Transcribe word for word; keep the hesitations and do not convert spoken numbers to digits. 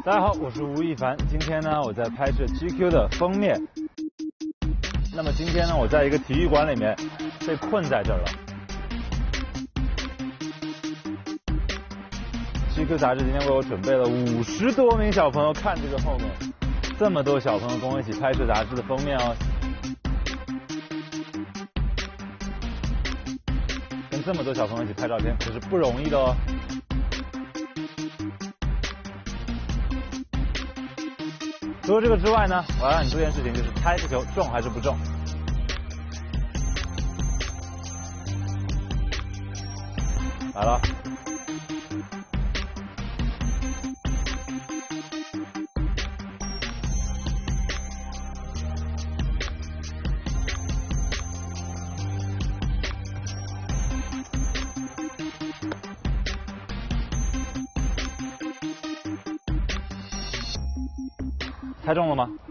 大家好，我是吴亦凡。今天呢，我在拍摄 G Q 的封面。那么今天呢，我在一个体育馆里面被困在这儿了。G Q 杂志今天为我准备了五十多名小朋友，看这个后面，这么多小朋友跟我一起拍摄杂志的封面哦。跟这么多小朋友一起拍照片可是不容易的哦。除了这个之外呢，我要让你做一件事情，就是猜这球中还是不中。来了。猜中了吗？